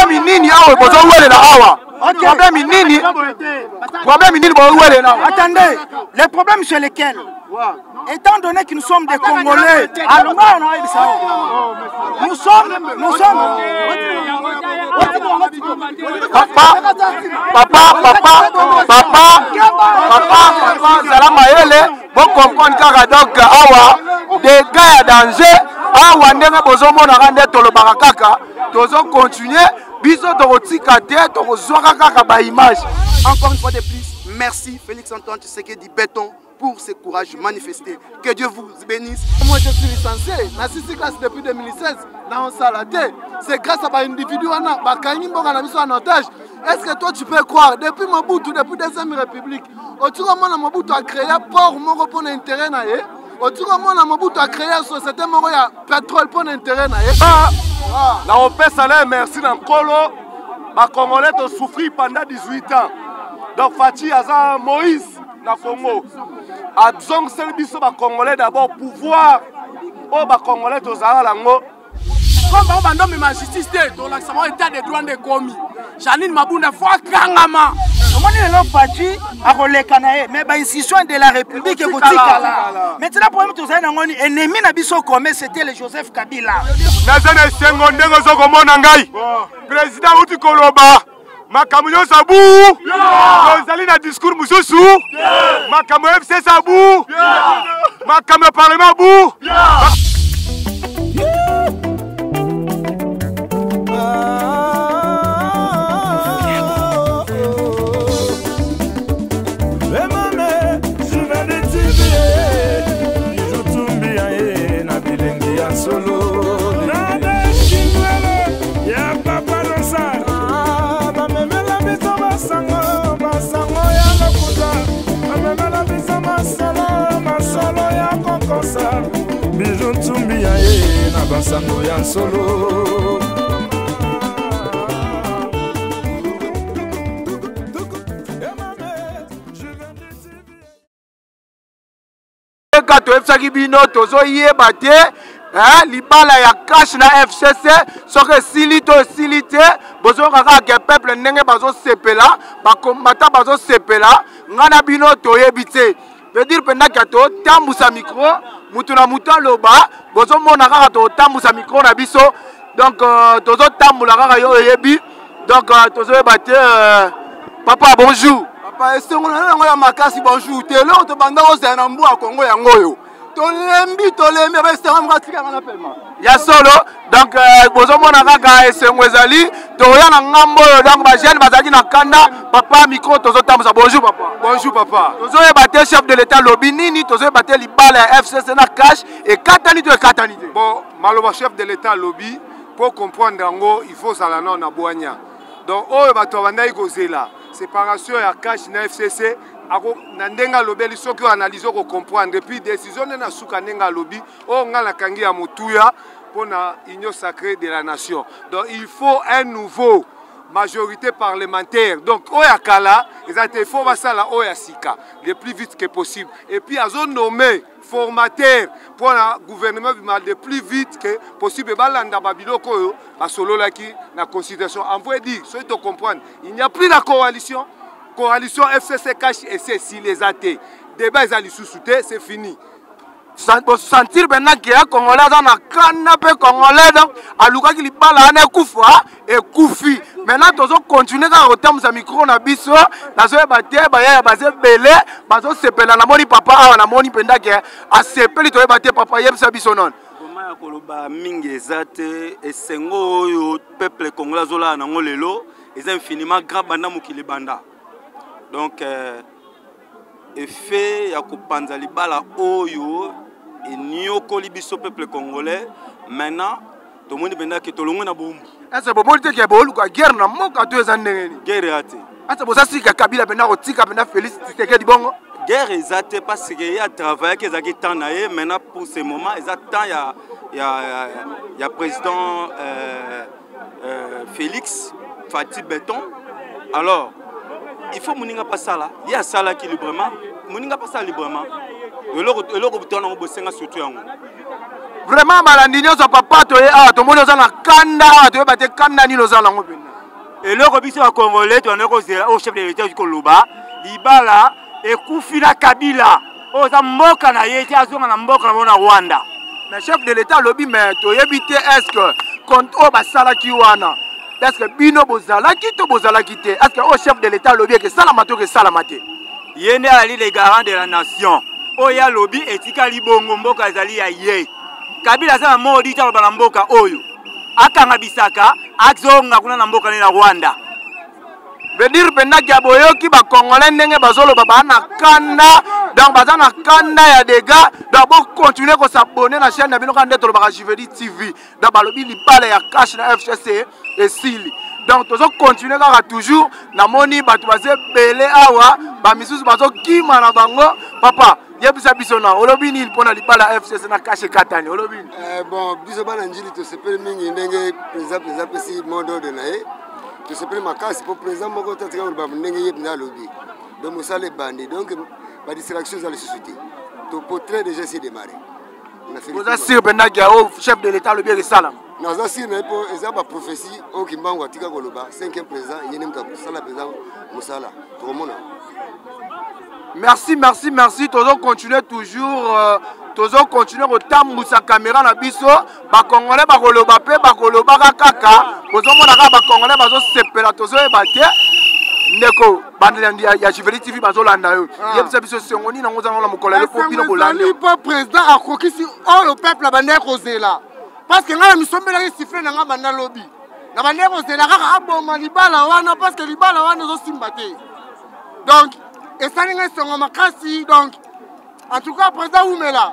problème nini awa bozo wele na awa. Problème nini? Problème nini bozo wele na awa. Attendez, les problèmes sur lesquels étant donné que nous sommes des Congolais, nous sommes Papa, Zalamayele, bon comprendre kaka donc awa des gars à danger, awa ndenge bozomo na rande to le barakaka, tozo continuer, biso to kotika te, to kozwaka kaka ba image. Encore une fois de plus, merci Félix Antoine Tshisekedi Béton pour ce courage manifesté. Que Dieu vous bénisse. Moi je suis licencié, na 6 classes depuis 2016, na on salaté. C'est grâce à un individu en otage. Est-ce que toi tu peux croire, depuis Mobutu, depuis la Deuxième République, autour de moi Mobutu a créé un port pour l'intérêt naé. Autour de moi Mobutu a créé une société pour le pétrole pour l'intérêt naé. Na on peut salaire merci dans Kolo, les Congolais ont souffert pendant 18 ans. Donc Fati Aza Moïse na Congo. A donc c'est biso ba Congolais d'abord pouvoir o ba Congolais to zala lango. Comme on va nommer ma justice dans l'accent état des droits de commis. Janine Mabunda fois kangama. Comment est l'homme parti à Rolekanae, mais bah institution de la République est là. Maintenant pour nous tous un ennemi nabiso comme c'était le Joseph Kabila. Nazana sengo ndengo zoko mona ngai. Président Uti Koloba. Makamunyo sabu. Ozali na discours mususu. Makamu FC sabu. Makamu parlement bu. Basango ya solo kato efsaki bino tozo yeba te libala ya cash na FCC soke sili to silite bozo kaka ke peuple ndenge bazo sepela ba combattant bazo sepela ngana bino toyebi te veut dire pendant que to tambusa micro mutu na mutu loba bozo mona kaka to tambusa micro na biso donc tozo tambula kaka yo yebi donc tozo yeba te papa bonjour. Papa esengo na ngo ya makasi bonjour te lo to banda ko zana mbu a Congo ya ngoyo. Tolembi ba esengo mkatika na paiement. Ya solo donc bozo mona kaka esengo ezali to ya na ngambo donc ba jeune bazaki na kanda papa micro tozo tambusa bonjour papa. Bonjour papa. Tozo yeba te chef de l'état lobi nini tozo yeba te libala ya FCC na cash et katani to katani te. Bon maloba chef de l'état lobby pour comprendre ngo il faut ça la non na boanya. Donc oh bato bandai kozela séparation ya cash na FCC ako na ndenga lobeli soki analyse ko comprendre depuis décision na suka ndenga lobby o ngala kangi ya mutuya pour na union sacrée de la nation. Donc il faut un nouveau majorité parlementaire. Donc oya kala il faut basala oya sika le plus vite que possible et puis azo nommé formateur pour le gouvernement le plus vite que possible. Balanda babiloko yo basolo laki na constitution. On veut dire, soyez de comprendre, il n'y a plus la coalition. Coalition FCC cash et c'est si les athées. Débat ils allaient sous-souter, c'est fini. Sentir maintenant qu'il y a Congolais dans la canapé Congolais donc à Luka qui li bala ane kufa et kufi. Maintenant tozo continuer à retam sa micro na biso na zo baté ba ya ba se belé ba zo sepela na moni papa awa na moni penda ke a sepeli to baté papa yeb sa biso non. Comment ya koloba mingi ezate esengo oyo peuple congolais zola na ngolelo est infiniment grand banda mukili banda. Donc effet ya kopanza libala oyo et nyokoli biso peuple congolais maintenant tout le monde benda ke tolongo na bombu. Est-ce que bobo te ke bolu ka guerre na moka to ezandengeni. Guerre ate. Ata bosasi ka Kabila benda ko tika benda Félix Tshisekedi bongo. Guerre ezate parce que y a travaillé que ezaki temps na ye maintenant pour ce moment ezata ya président Félix Fati Béton. Alors il faut moninga pas ça là. Il y a ça là qui librement. Moninga pas ça librement. Et le bouton on bosse surtout yango. Vraiment malandinyo so papa to e a to moni ozana kanda to e bate kanda ni lozana ngo pena. eloko biso ya congolais toana kozela au chef de l'état koloba libala ekufi na kabila oza mboka na ye te azonga na mboka na Rwanda. Mais chef de l'état lobi mais toyebi te est-ce que quand o basalaki wana est-ce que bino bozalaki to bozalaki te est-ce que au chef de l'état lobi que salama to que salama te yende ali les garants de la nation oya lobi etikali bongo mboka ezali ya ye kabila za modi ta bana mboka oyo akanga bisaka azonga kuna na mboka na Rwanda. veut dire pendant que boyoki ba congolais ndenge bazolo baba na kanda donc baza na kanda ya dégâts donc bo continuer ko s'abonner na chaîne na bino ka ndeto ba Juveli TV donc balobi libala ya cash na FCC et sili donc tozo continuer kaka toujours na moni batu baze belé awa ba misusu bazo kima na bango papa yebisa biso na olobi ni pona libala FCC na cash katani olobi bon biso bana njili to sepele mingi ndenge président pesi mondo de nae to sepele makasi pour président moko tatika ba ndenge yebna lobi donc musale bandi donc ba distraction za la société to portrait déjà c'est démarré vous assure pendant que au chef de l'état lobi resala na za sir na po eza ba prophétie o kimbango atika koloba 5e président yene mta sala président musala to mona. Merci, merci, merci. Toujours continuer toujours. Toujours continuer au temps où sa caméra na biso. Ba Congolais ba koloba pe ba koloba kaka. Bozo mona ka ba Congolais bazo sepela tozo e baté. Ndeko bandeli ya Juveli TV bazo landa yo. Yebisa biso sengoni na ngoza na mokolele po bino bolanda. Le président a kokisi all le peuple bandé kozela. Parce que ngala misombela ki siffler na nga banda lobby. Na bandé kozela kaka aboma libala wana parce que libala wana zo simbate. Donc et ça n'est pas makasi donc en tout cas président Oumela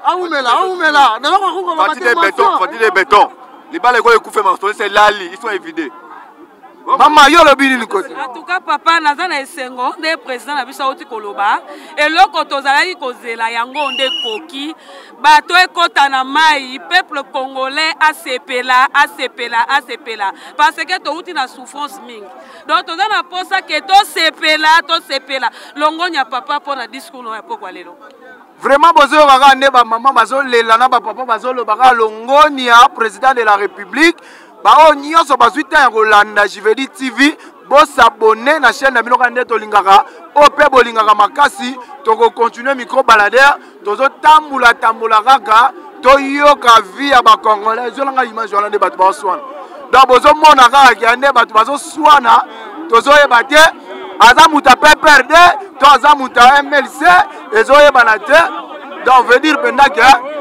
faut dire béton les balles ko ekufe ma c'est lali ils sont évidés Maman yo le bini côté. En tout cas papa naza na esengo nde président na biso oti koloba eloko tozalaki kozela yango nde koki bato ekota na mai peuple congolais asepela parce que to uti na souffrance mingi donc toza na posa ke to sepela longonya papa pona discours no ya pokwa lelo. Vraiment bozo kaka nde ba maman bazo lela na ba papa bazo lo baka longonia président de la République. Bao nyonso bazuita ya kolanda Juveli TV bo s'abonner na chaîne na bino kande to lingaka ope bolingaka makasi to ko continuer micro balader tozo tambula kaka to yoka vie ya ba congolais zolanga image wala nde batu ba swana donc bozo mona kaka kiande batu bazo swana tozo yeba te aza muta PPRD to aza muta MLC ezo yeba na te donc veut dire pendant que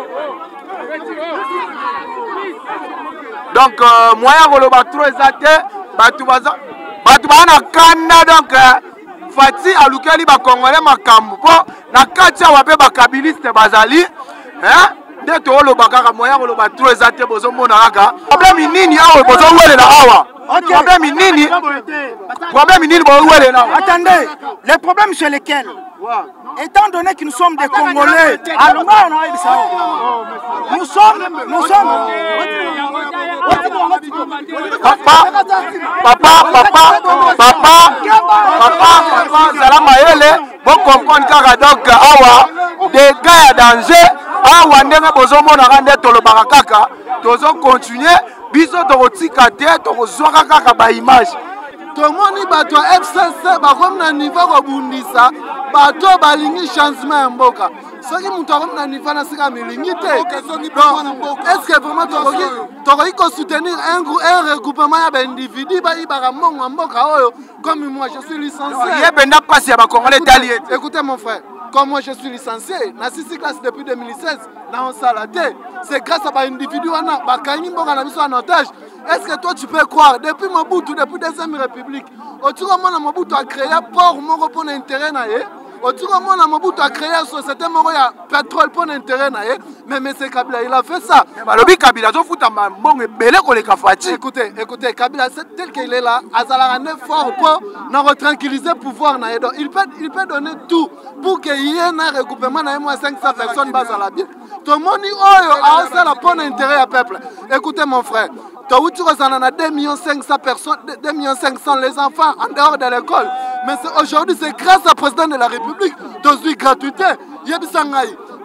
donc moyen koloba trop exact batu bana kanda donc fati alukeli ba congolais makambo po na kati wa pe ba kabiliste bazali nde to loba kaka moyen koloba trop exact bozo mona kaka problème nini awa bozo welela awa problème nini bo welela attendez le problème c'est lequel étant donné que nous sommes des Congolais nous sommes papa salama yele bon comprendre kaka donc awa des gars ya danger awa ndenge bozomona kande tolobaka kaka tozo continuer biso tokotika te tokozwaka kaka ba image tomoni bato ya FCC bakomi na niveau kobundisa bato balingi changement ya mboka soki moto akomi na niveau na sika milingi te est-ce que vraiment tokoki kosoutenir un regroupement ya baindividu bayibaka mbongo ya mboka oyo comme moi je suis licencié yebenda pasi ya bakongolais tali ete écoutez mon frère comme moi je suis licencié na 6 classe depuis 2016 na osala te c'est grâce à baindividu wana bakangi mboka na biso en otage. Est-ce que toi tu peux croire depuis Mobutu, depuis deuxième république, au-dessus de Mobutu a créé port moko pour l'intérêt naé, au-dessus de Mobutu a créé société moko ya pétrole pour l'intérêt naé, mais M. Kabila il a fait ça. Balobi Kabila zo futa mbongo belé ko le kafati. Écoutez, Kabila tel qu'il est là, azala un effort pour nous retranquilliser pouvoir naé. Donc il peut donner tout pour qu'il y ait un regroupement naé moins 500 personnes bas à la bien. Tout le monde oyo a ça la pour l'intérêt à peuple. Écoutez mon frère. Tu as 2 500 personnes, 2 500 les enfants en dehors de l'école. Mais aujourd'hui, c'est grâce au président de la République, dans une gratuité. Yebisangay,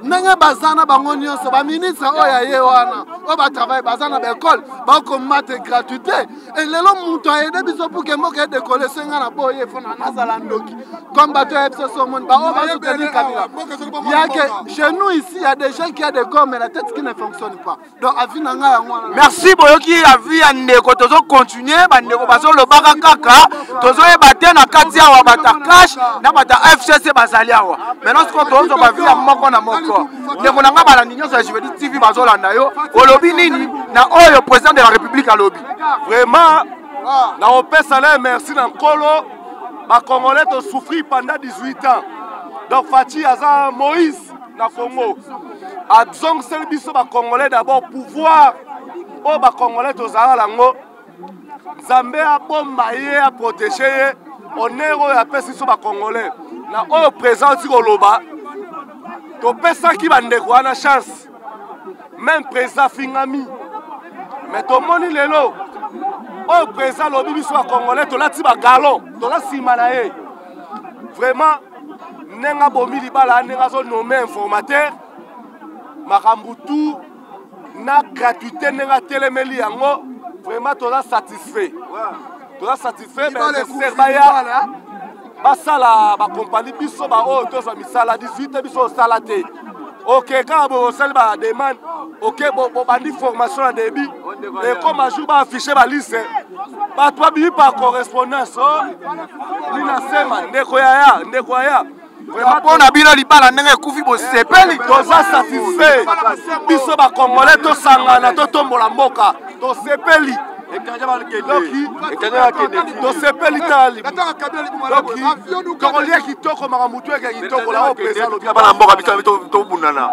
ndenge baza na bango nyonso baministre oyo aye wana oyo batravaille baza na baekole bakomate gratuité elelo moto ayede biso puke mboka edekole senga na boye efo na nazala ndoki comme bato ya fcc omoni baoyo basoutenir Kabila yake chez nous ici il y a des gens qui a des corps mais la tête qui ne fonctionne pas donc avis na ngai yango wana merci boyoki avis ya ndeko tozo continuer bandeko bazolobaka kaka tozoyeba te na kati awa bata cash na bata fcc bazali awa maintenant siko tozo bavi ya moko na moko ndeko na nga balandi nyonso ya jivedi tv bazolanda yo olobi nini na oyo président de la république alobi vraiment na opesa na merci na nkolo bakongolais to souffrir pendant 18 ans donc Fachi aza Moïse na Congo azongiseli biso bakongolais d'abord pouvoir oyo bakongolais tozala lango nzambe abomba ye aprotege ye honneur oyo apesi biso bakongolais na oyo présent oti koloba topesaki bandeko wana chance même président fingami mais tomoni lelo oyo président lobi biso bakongolais tolati bagalon toza nsima na ye vraiment ndenge abomi libala ndenge azonome informateur makambo tu na gratuité ndenge atelemeli yango vraiment toza satisfait bainvestisseur baya basala bakompani biso baoyo tozwa misala 18 biso osala te ok kaka bosali bademande ok bobandi formation na débit ekoma jour baaffiche balise bato babimi par correspondance ninasema ndeko yaya mpona bino libala ndenge ekufi bosepeli toza satisfait biso bakongolais tosangana totombola mboka tosepeli tosepeli tali tokolia kitoko makambo tu eke kitoko la bana mboka biso tobundana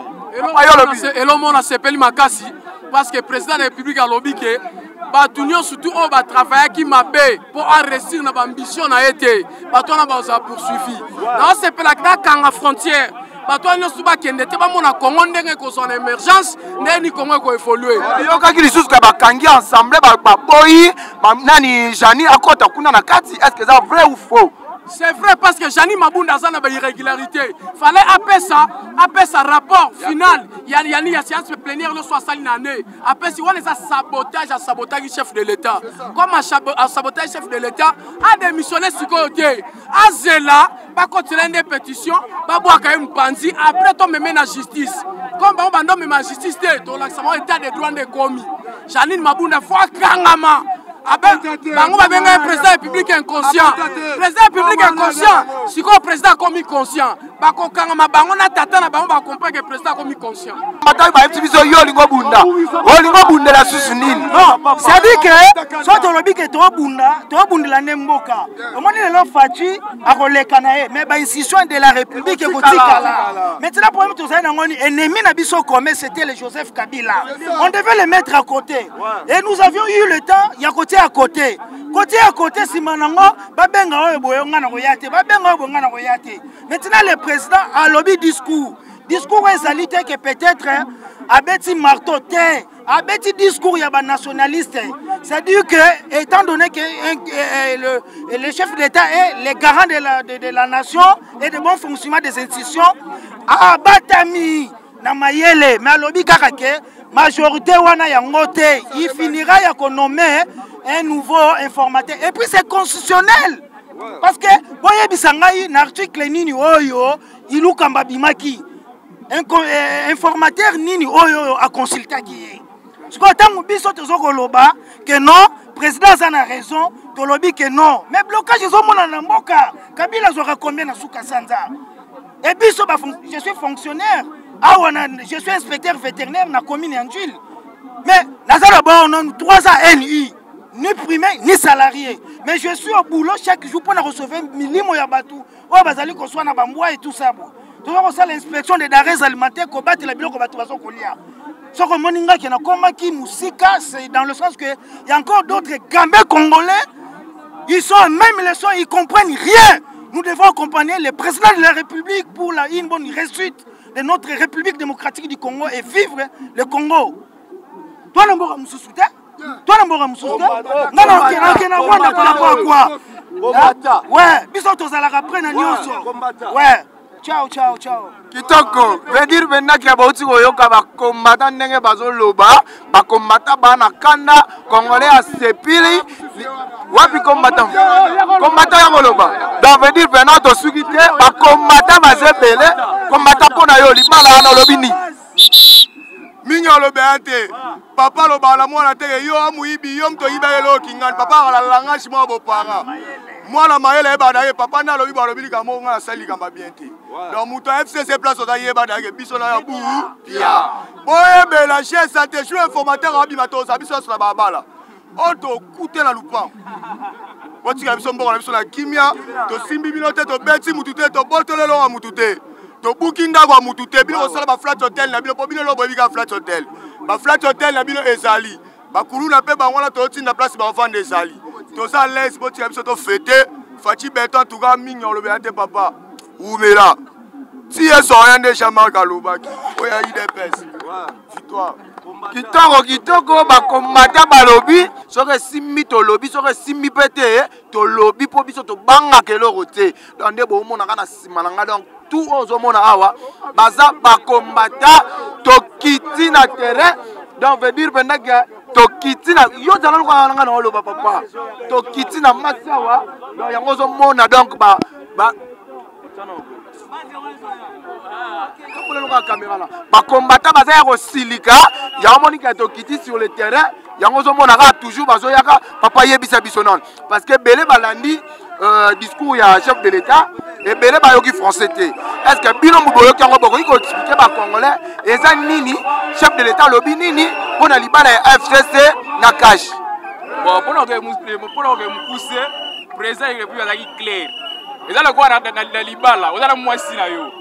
elomona sepeli makasi parce que président de la république alobi ke bato nyonso tu oyo batravaillaki mabe mpo aresir na baambition na ye te bato wana bazala poursuivi naosepelaki nakanga frontière bato wana nyonso bakende te bamona kongo ndenge ekozwa na émergence ndenge ni kongo ekoévolue yokaki lisusu ka bakangi ensemble baboyi nani jani akota kuna na kati est ce que eza vrai ou faux? C'est vrai parce que Jani Mabunda a une irrégularité. Fallait appeler ça rapport final. Il y a séance plénière le 60 année. Après si on est à sabotage chef de l'État. Comme à sabotage chef de l'État, a démissionné sur côté. À Zela, pas continuer des pétitions, pas boire quand même bandi. Après on me met la justice. Comme on me met la justice, donc l'accent état des droits de commis. Jani Mabunda fois kangama. Bango babenga président république inconscient. Président république inconscient. Si le président commis conscient, bako kangama bango na tata na bango ba comprendre que président commis conscient. Mataki ba biso yo lingo bunda. O lingo bunda la susu nini? Ça dit que soit tolobi que to bunda la nemboka. Omoni le Fachi akoleka na ye mais ba institution de la république ekotika là. Maintenant problème to ça na ngoni ennemi na biso comme c'était le Joseph Kabila. On devait le mettre à côté. Et nous avions eu le temps il y a côté à côté simanango babenga oyo boyonga na koyate babenga oyo bonga na koyate. Maintenant le président a lobby discours ezalité que peut-être abeti marteau te abeti discours ya ba nationaliste. C'est-à-dire que étant donné que le chef d'État est le garant de la nation et de bon fonctionnement des institutions abatami na mayele mais lobby kaka ke majorité wana yango te il finira ya ko nommer un nouveau informateur et puis c'est constitutionnel parce que boye bisangai na article nini oyo ilukamba bimaki informateur nini oyo a consulter qui ce que tant biso tozokoloba que non président ça a raison to lobby que non mais blocage ezomona na mboka Kabila zora combien na suka sanza et biso je suis fonctionnaire je suis inspecteur vétérinaire na commune Anjil mais nazala bon on 3 ans NI ni privé ni salarié mais je suis au boulot chaque jour pour recevoir milimo ya batu o bazali ko swana bambwa et tout ça bon tu vois ça l'inspection des denrées alimentaires ko battre la biloko batu baso kolia ce que moninga qui na komaki musika c'est dans le sens que il y a encore d'autres gambés congolais ils sont même les sons ils comprennent rien. Nous devons accompagner le président de la République pour une bonne réussite de notre République démocratique du Congo et vivre le Congo. Toi, n'embora mususuté? Toi, n'embora mususuté? Non, non, quoi? Ouais, biso tozalaka après na nyonso. Ouais. Ciao, ciao, ciao. Kitoko, veut dire maintenant qu'il y a beaucoup de combattants ndenge bazoloba, ba combattants bana kanda, congolais a sepili, wapi combattants ya koloba. Donc veut dire maintenant to sukite, ba combattants bazepele, combattants pona yo libala na lobini. Minyo lo beante, papa lo bala mwana teke yo amuibi yo mto iba yelo kingani, papa la langa shimo bo para. Mwana maele eba daye papa na lo iba lo bilika mo nga sali kamba biente. Donc muto FCC place o daye eba daye biso na ya bu pia. Boye be la chaise santé, je suis informateur abi mato sa biso sur la bala. Oto kute la lupan. Woti ka biso mboko na biso na kimia, to simbi binote to beti mutute to botole lo mutute. To bookinga kwa mutute bino osala ba flat hotel na bino po bino lo boyika flat hotel. Ba flat hotel na bino ezali. Ba kuluna pe ba ngwana to tinda place ba vendre ezali. To ça laisse boti ka biso to fêter, fachi beton tout ga mignon lo beate papa. Oumela. Si elles sont rien de chamar kalobaki. Oya IDPS. Victoire. Kitoko ba combattant ba lobby, soke simmi to lobby, soke simmi pete to lobby po biso to banga keloko te. Donc nde bo mona kana simananga donc tout ozomona awa baza ba combattant to kiti na terrain. Donc veut dire pendant que to kiti na yo tala ko nga na loba papa. To kiti na masawa donc yango ozomona donc ba combattant baza ya kosilika ya monika to kiti sur le terrain yango zomona ka toujours bazoyaka papa yebisa biso non parce que belé balandi discours ya chef de l'état et belé bayoki français te est-ce que bino muboyoki yango bokoki ko expliquer ba congolais eza nini chef de l'état lobi nini pona libala ya FCC na cash bon pona ke mukuse président il république azaki clair eza la kwa na libala ozala mwasi na yo.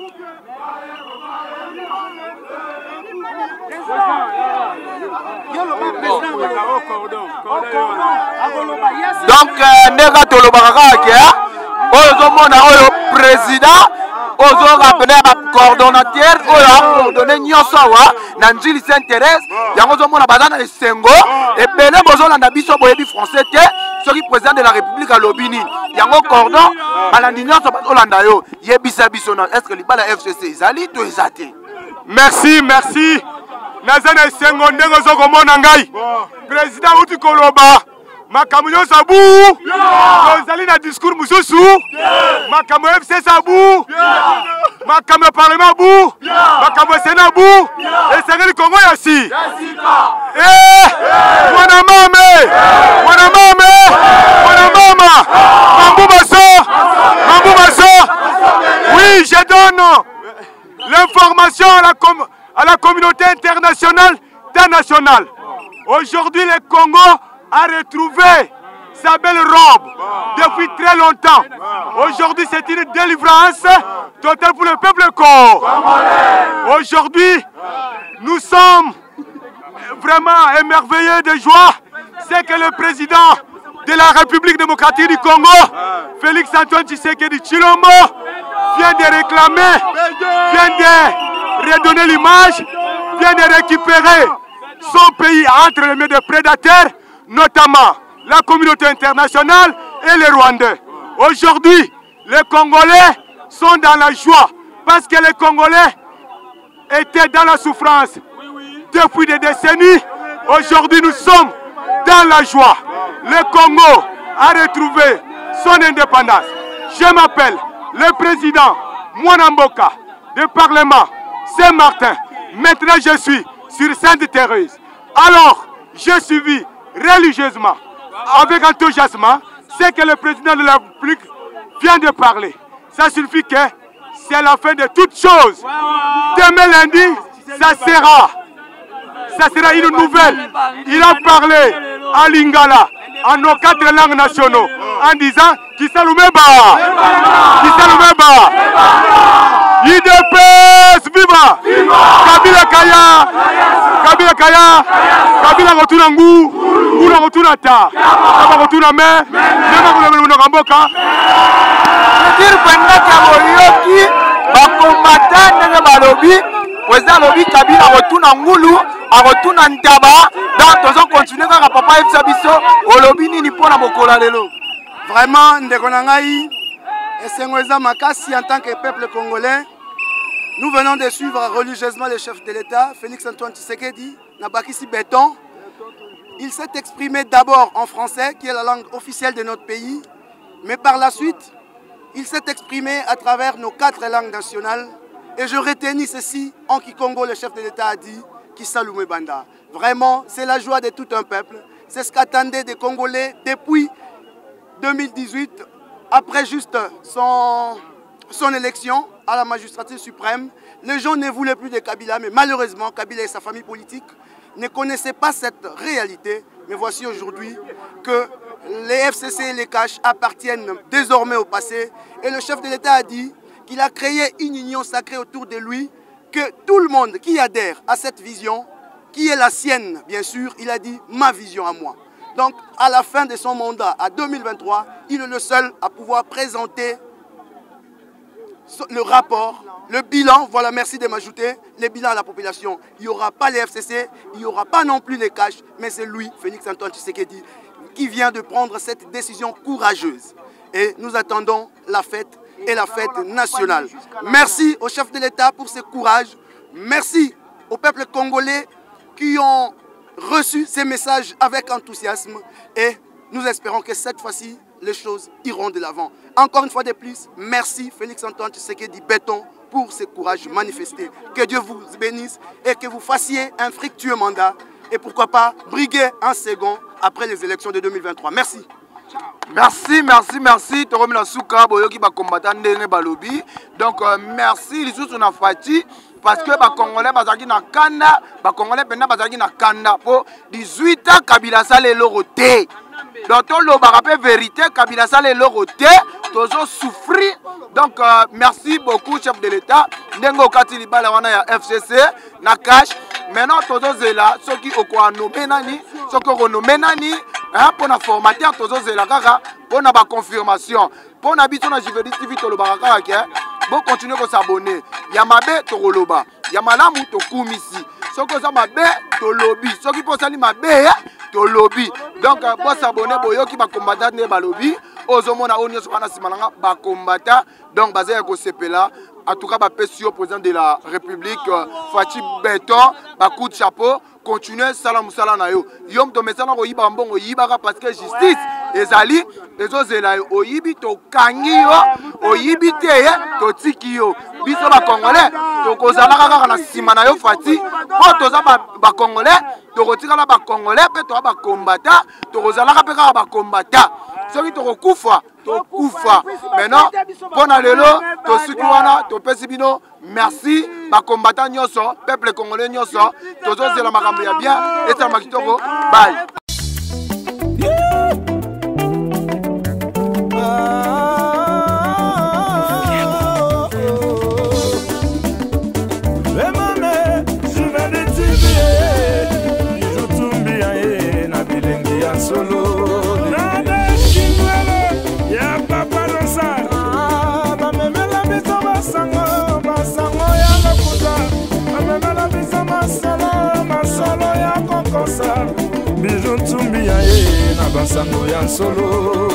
Donc ndeka tolobaka kaka oyo zomona oyo président ozo rappeler ba coordonnateur oyo coordonner nyonso awa na njili Saint-Thérèse yango zomona baza na esengo ebele bozolanda biso boyebi français te soki président de la république alobi nini yango cordon balandi nyonso bazolanda yo yebisa biso na est-ce que libala FCC ezali to eza te. Merci, merci. Nazana esengo ndenge ozokomona ngai président uti koloba makambo nyonso abu tozali na discours mosusu makambo FCC abu makambo ya parlement abu makambo ya sénat abu esengeli kongo ya si mwana mame mambu maso. Oui, je donne l'information à la communauté internationale et nationale. Aujourd'hui, le Congo a retrouvé sa belle robe depuis très longtemps. Aujourd'hui, c'est une délivrance totale pour le peuple congolais. Aujourd'hui, nous sommes vraiment émerveillés de joie. C'est que le président de la République démocratique du Congo, Félix Antoine Tshisekedi Tshilombo, vient de réclamer, vient de redonner l'image, vient de récupérer son pays entre les mains des prédateurs, notamment la communauté internationale et les Rwandais. Aujourd'hui, les Congolais sont dans la joie parce que les Congolais étaient dans la souffrance depuis des décennies. Aujourd'hui, nous sommes dans la joie. Le Congo a retrouvé son indépendance. Je m'appelle le président Mwanamboka du Parlement Saint-Martin. Maintenant, je suis sur Sainte-Thérèse. Alors, j'ai suivi religieusement, avec enthousiasme, ce que le président de la République vient de parler. Ça signifie que c'est la fin de toutes choses. Demain lundi, ça sera une nouvelle. Il a parlé à Lingala, en nos 4 langues nationaux, en disant Kisalumeba, IDPS, viva! Kabila Kaya, Kabila Rotuna Ngu, Nguna Rotuna Ta, Kaba Rotuna Me, Nema Kuna Kamboka. Dire pendant que ba combattant ndenge balobi, président lobi Kabila Rotuna Ngulu, Rotuna Ntaba, donc tozo continuer kaka papa efisa biso, olobi nini pona mokola lelo. Vraiment ndeko na ngai esengo eza makasi en tant que peuple congolais. Nous venons de suivre religieusement le chef de l'État, Félix Antoine Tshisekedi, Nabakisi Béton. Il s'est exprimé d'abord en français, qui est la langue officielle de notre pays, mais par la suite, il s'est exprimé à travers nos 4 langues nationales. Et je retenais ceci en Kikongo, le chef de l'État a dit, Kisaloumé Banda. Vraiment, c'est la joie de tout un peuple. C'est ce qu'attendaient des Congolais depuis 2018, après juste son élection à la magistrature suprême. Les gens ne voulaient plus de Kabila, mais malheureusement, Kabila et sa famille politique ne connaissaient pas cette réalité. Mais voici aujourd'hui que les FCC et les CACH appartiennent désormais au passé. Et le chef de l'État a dit qu'il a créé une union sacrée autour de lui, que tout le monde qui adhère à cette vision, qui est la sienne, bien sûr, il a dit ma vision à moi. Donc, à la fin de son mandat, à 2023, il est le seul à pouvoir présenter le rapport, le bilan, voilà, merci de m'ajouter, le bilan à la population. Il n'y aura pas les FCC, il n'y aura pas non plus les CACH, mais c'est lui, Félix Antoine Tshisekedi, qui vient de prendre cette décision courageuse. Et nous attendons la fête et la fête nationale. Merci au chef de l'État pour ce courage. Merci au peuple congolais qui ont reçu ces messages avec enthousiasme. Et nous espérons que cette fois-ci, les choses iront de l'avant. Encore une fois de plus, merci Félix Antoine Tshisekedi Béton pour ce courage manifesté. Que Dieu vous bénisse et que vous fassiez un fructueux mandat. Et pourquoi pas briguer un second après les élections de 2023. Merci. Merci, merci, merci. Toromi la souka, boyoki ba combattant ndenge balobi. Donc merci les sous na fati parce que ba Congolais bazaki na kanda, ba Congolais pena bazaki na kanda pour 18 ans Kabila sale loroté. Donc tout le barapé vérité Kabila sale loroté, tozo souffrir. Donc merci beaucoup chef de l'État. Ndengo kati libala wana ya FCC na cash. Maintenant tozo zela soki okwa nomé nani, soki onomé nani. Pour la formater, pour la confirmation. Pour la biso na Jivedis TV, bon continuer à s'abonner. Yamabe to roloba, yamalamu to kumisi. Soko za mabe to lobby. Soki po sali mabe to lobby. Donc bon s'abonner boyoki ba combattant ne ba lobby. Ozomona onyo sokana simalanga ba combattant. Donc basé ko sepela. En tout cas, le président de la République, Fachi Béton, coup de chapeau, continuez salam salam na yo. Yom to mesana ko yiba mbongo yibaka parce que justice ezali ezozela oyibi to kangio oyibi te to tikio. Biso ba Congolais to kozala kaka na sima na yo Fachi, po toza ba Congolais, to kotikala ba Congolais pe to ba combattant, to kozala ka pe ka ba combattant. Soki to kokufa to kufa. Maintenant, bon alelo, to sukiwana, to pesibino, merci, ba combattant nyoso, peuple congolais nyoso, to zozela makambo ya bien, et ça makitoko, bye. Bijou tumbi ya ye na basango ya solo.